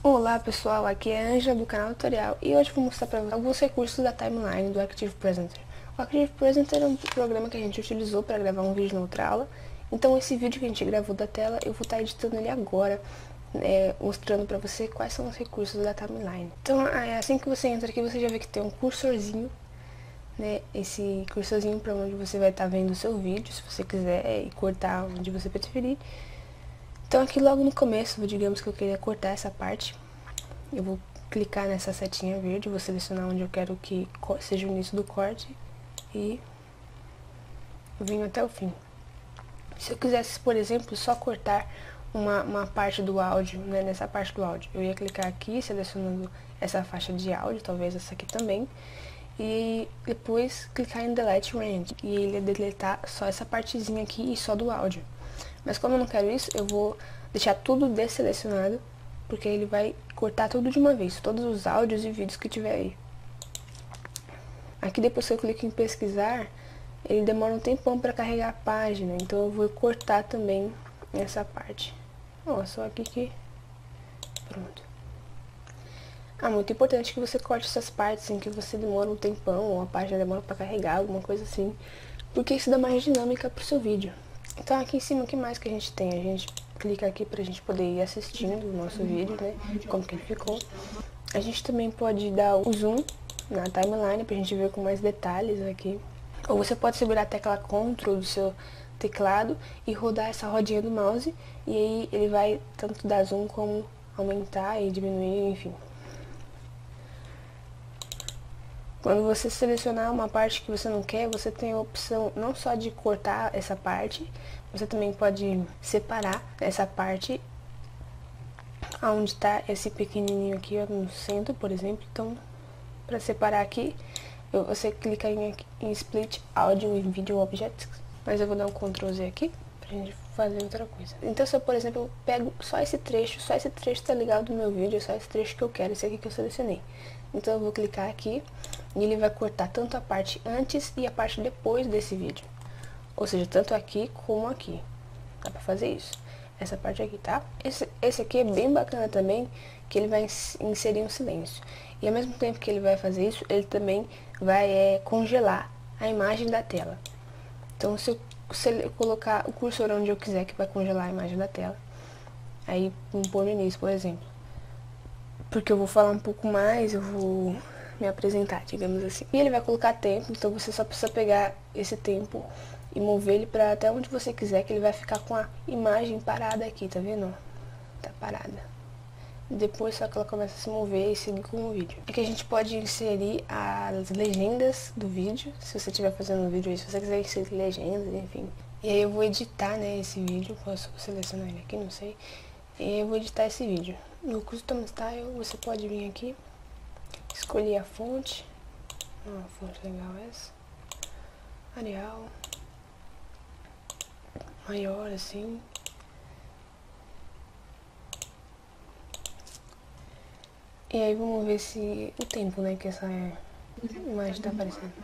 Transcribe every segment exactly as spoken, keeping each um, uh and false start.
Olá pessoal, aqui é a Ângela do canal Tutorial e hoje vou mostrar para vocês alguns recursos da timeline do Active Presenter. O Active Presenter é um programa que a gente utilizou para gravar um vídeo na outra aula, então esse vídeo que a gente gravou da tela eu vou estar editando ele agora, é, mostrando para você quais são os recursos da timeline. Então é assim que você entra aqui você já vê que tem um cursorzinho, né, esse cursorzinho para onde você vai estar vendo o seu vídeo, se você quiser cortar onde você preferir. Então aqui logo no começo, digamos que eu queria cortar essa parte, eu vou clicar nessa setinha verde, vou selecionar onde eu quero que seja o início do corte e venho até o fim. Se eu quisesse, por exemplo, só cortar uma, uma parte do áudio, né, nessa parte do áudio, eu ia clicar aqui, selecionando essa faixa de áudio, talvez essa aqui também, e depois clicar em Delete Range, e ele ia deletar só essa partezinha aqui e só do áudio. Mas como eu não quero isso, eu vou deixar tudo desselecionado, porque ele vai cortar tudo de uma vez, todos os áudios e vídeos que tiver aí. Aqui depois que eu clico em pesquisar, ele demora um tempão para carregar a página, então eu vou cortar também essa parte. Ó, só aqui que... Pronto. Ah, muito importante que você corte essas partes em que você demora um tempão, ou a página demora para carregar, alguma coisa assim, porque isso dá mais dinâmica pro seu vídeo. Então aqui em cima, o que mais que a gente tem? A gente clica aqui pra gente poder ir assistindo o nosso vídeo, né, como que ele ficou. A gente também pode dar o zoom na timeline pra gente ver com mais detalhes aqui. Ou você pode segurar a tecla Ctrl do seu teclado e rodar essa rodinha do mouse, e aí ele vai tanto dar zoom como aumentar e diminuir, enfim. Quando você selecionar uma parte que você não quer, você tem a opção não só de cortar essa parte, você também pode separar essa parte onde está esse pequenininho aqui, ó, no centro, por exemplo. Então, para separar aqui, eu, você clica em, em Split Audio and Video Objects, mas eu vou dar um control Z aqui, pra gente fazer outra coisa. Então, se eu, por exemplo, eu pego só esse trecho, só esse trecho tá ligado no meu vídeo, só esse trecho que eu quero, esse aqui que eu selecionei. Então eu vou clicar aqui e ele vai cortar tanto a parte antes e a parte depois desse vídeo. Ou seja, tanto aqui como aqui. Dá pra fazer isso. Essa parte aqui, tá? Esse, esse aqui é bem bacana também, que ele vai inserir um silêncio. E ao mesmo tempo que ele vai fazer isso, ele também vai é, congelar a imagem da tela. Então se eu, se eu colocar o cursor onde eu quiser que vai congelar a imagem da tela, aí vamos pôr no início, por exemplo. Porque eu vou falar um pouco mais, eu vou me apresentar, digamos assim. E ele vai colocar tempo, então você só precisa pegar esse tempo e mover ele pra até onde você quiser, que ele vai ficar com a imagem parada aqui, tá vendo? Tá parada. E depois só que ela começa a se mover e seguir com o vídeo. Aqui a gente pode inserir as legendas do vídeo, se você estiver fazendo um vídeo aí, se você quiser inserir legendas, enfim. E aí eu vou editar, né, esse vídeo, posso selecionar ele aqui, não sei. E aí eu vou editar esse vídeo. No Custom Style, você pode vir aqui, escolher a fonte, ah, fonte legal essa, Arial, maior assim, e aí vamos ver se o tempo, né, que essa imagem tá aparecendo.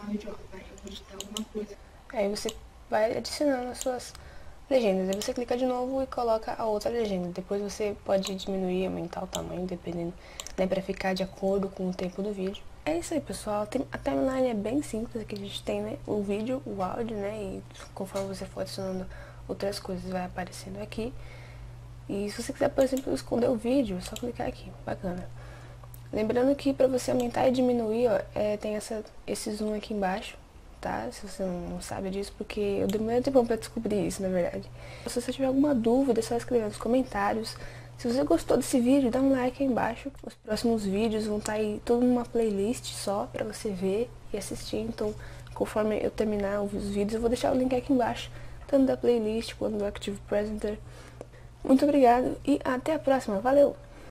Aí você vai adicionando as suas legendas, aí você clica de novo e coloca a outra legenda. Depois você pode diminuir, aumentar o tamanho, dependendo, né, pra ficar de acordo com o tempo do vídeo. É isso aí, pessoal. A timeline é bem simples, aqui a gente tem, né, o vídeo, o áudio, né, e conforme você for adicionando outras coisas vai aparecendo aqui. E se você quiser, por exemplo, esconder o vídeo, é só clicar aqui, bacana. Lembrando que pra você aumentar e diminuir, ó, é, tem essa, esse zoom aqui embaixo. Tá? Se você não sabe disso, porque eu demorei um tempo pra descobrir isso, na verdade. Se você tiver alguma dúvida, é só escrever nos comentários. Se você gostou desse vídeo, dá um like aí embaixo. Os próximos vídeos vão estar aí tudo numa playlist só pra você ver e assistir. Então, conforme eu terminar os vídeos, eu vou deixar o link aqui embaixo, tanto da playlist quanto do Active Presenter. Muito obrigado e até a próxima. Valeu!